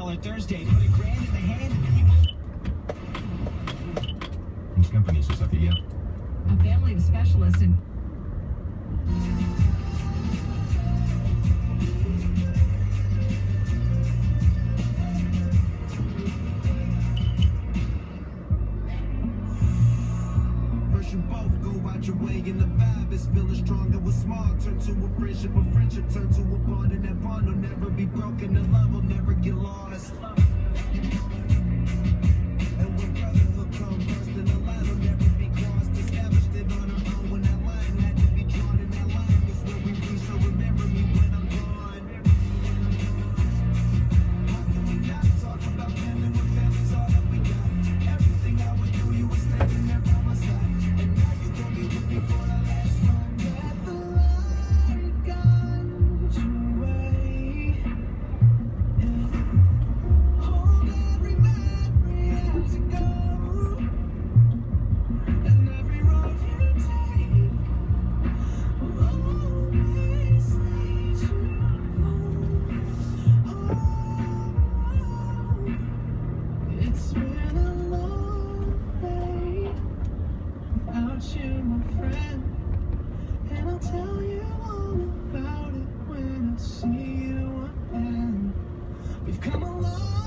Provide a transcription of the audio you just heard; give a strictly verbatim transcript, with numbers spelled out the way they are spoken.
dollar Thursday. Put a grand in the hand and people... ¿En qué compañía es afiliado? A family of specialists in... First you both go out your way and the vibe is feeling strong. It was small, turn to a friendship, a friendship turn to a bond, and that bond will never be broken, the love will never get lost. And when brotherhood come first, then the line will never be crossed. Established it on our own when that line had to be drawn, and that line is where we reach, so remember me when I'm gone. How can we not talk about family when family's all that we got? Everything I would do, you were standing there by my side, and now you gon' be with me for the last ride. Let the light guide your way, and hold every memory as you go, and every road you take will always lead you home. Oh, it's been a long day without you, my friend, and I'll tell you all about it when I see you again. We've come a long